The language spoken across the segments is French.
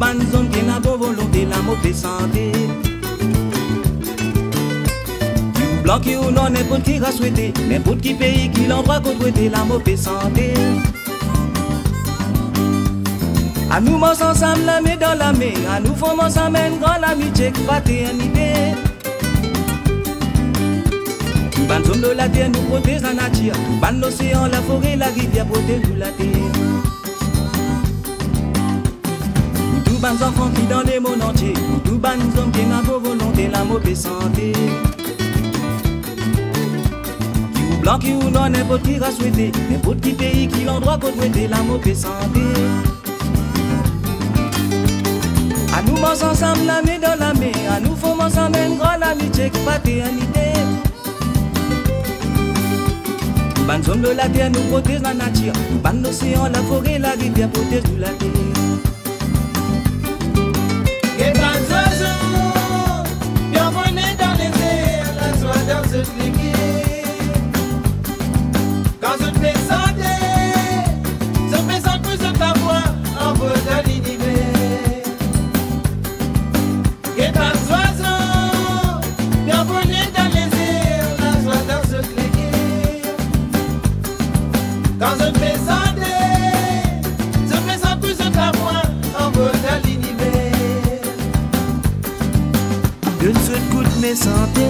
ban zone qui n'a pas volonté, la mauvaise santé. Du blanc qui ou non, n'importe qui a souhaité, n'importe qui pays qui l'endroit contre la mauvaise santé. À nous mons ensemble la main dans la main, à nous formons ensemble une grande amitié, fraternité. Tout ban zone de la terre nous protège la nature, tout ban l'océan, la forêt, la rivière protège la terre. Tout ban enfants qui dans les mondes entiers, tout ban hommes qui n'a pas volonté, la mauvaise santé. Qui ou blanc, qui ou non, n'importe qui a souhaité, n'importe qui pays qui l'endroit contre la mauvaise santé. À nous mons ensemble la main dans la main, à nous formons ensemble une grande amitié, fraternité. Ban zone de la terre nous protège la nature, ban l'océan, la forêt, la rivière protège la terre. Et ban oiseaux, bienvenue dans les airs, la joie dans ce cliquet. Quand je te fais sentir plus de ta voix, en vaut de l'univers. Et ban oiseaux, bienvenue dans les airs, la joie dans ce cliquet. Quand je te fais sentir plus de ta voix, en vaut de l'univers. D'une seule goutte mes santé,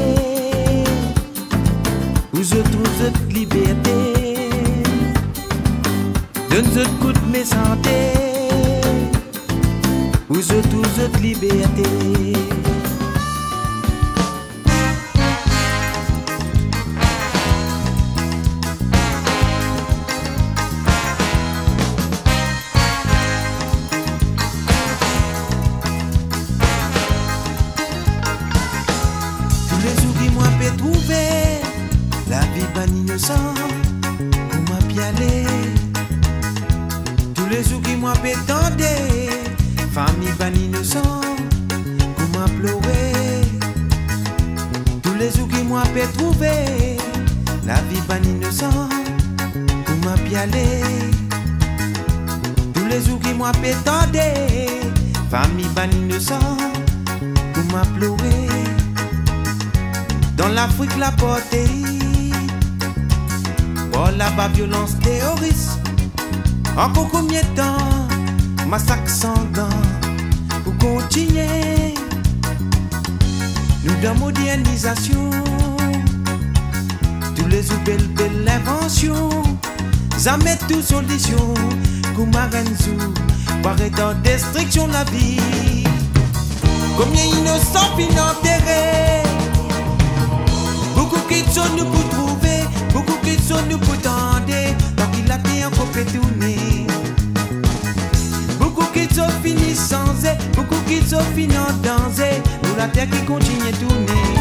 où je trouve cette liberté. D'une seule goutte mes santé, où je trouve cette liberté. Trouver la vie ban innocent, pour m'a pialé. Tous les jours qui m'a pétendé, famille ban innocent, pour m'a pleuré. Tous les jours qui m'a trouver la vie ban innocent, pour m'a pialé. Tous les jours qui m'a pétendé, famille ban innocent, pour m'a pleuré. Dans l'Afrique la portée, pour là-bas violence terroriste. Encore combien de temps, massacre sanguin, pour continuer. Nous dans modernisation, tous les jours belle invention, jamais tout solution, Koumarenzou, paraît en destruction la vie. Combien innocents fin enterrés. Beaucoup qui sont nous pour trouver, beaucoup qui sont nous pour tendre, tant qu'il a été encore fait tourner. Beaucoup qui sont finis sans aide, beaucoup qui sont finis en danger, pour la terre qui continue à tourner.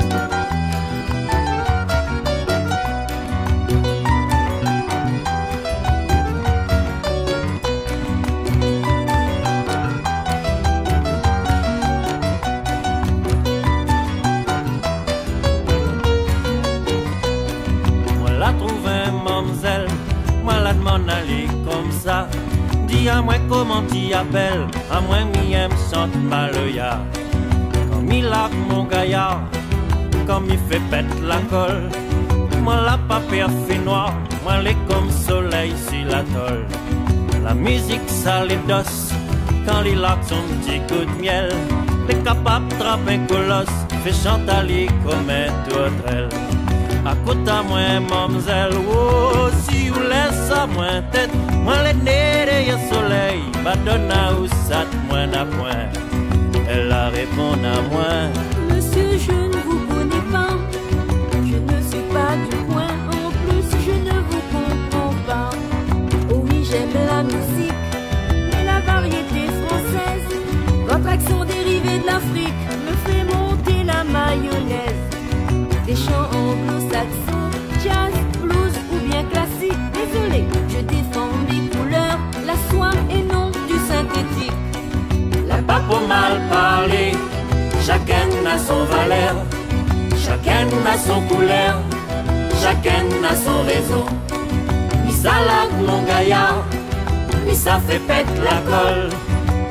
Dis à moi comment t'y appelles, à moi m'y aime chante maloya. Comme il a mon gaillard, comme il fait pète la colle. Moi la papier fait noir, moi les comme soleil sur la toile. La musique ça les dos, quand il a son petit coup de miel. Les capables trappe un colosse, fait chanter comme un tourelle. À côté à moi, mademoiselle, oh, si vous laissez à moi tête, moi les nez de soleil, badonna ou sat, moi n'a point. Elle a répondu à moi. Monsieur, je ne vous connais pas, je ne suis pas du coin, en plus je ne vous comprends pas. Oh oui, j'aime la musique, mais la variété française, votre accent dérivé de l'Afrique me fait monter la mayonnaise. Des chants anglo-saxons, jazz, blues ou bien classique. Désolé, je défends mes couleurs, la soie et non du synthétique. La pas pour mal parler, chacun a son valeur, chacun a son couleur, chacun a son raison. Ni ça la mon gaillard, ni ça fait pète la colle.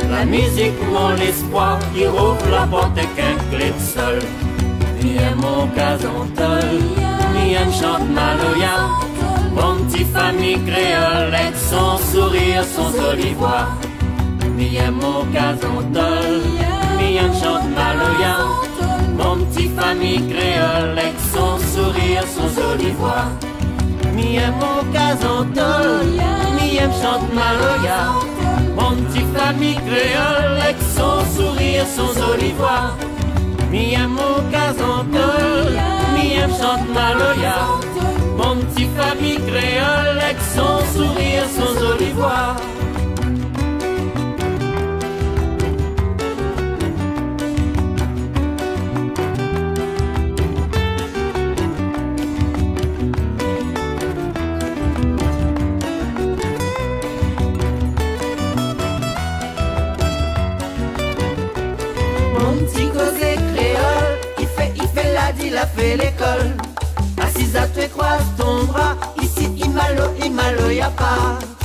La musique, mon espoir, qui rouvre la porte avec un clé de sol. Mien mon casantol, mien chante maloya. Mon petit famille créole, avec son sourire, son jolie voix. Mien mon casantol, mien chante maloya. Mon petit famille créole, avec son sourire, son jolie voix. Mien mon casantol, mien chante maloya. Mon petit famille créole, avec son sourire, son jolie voix. Mien mon casantol, mien chante maloya. Mon petit famille créole, avec son sourire, son jolie voix. Il a fait l'école, assise à tes croise ton bras, ici Imalo, y'a pas.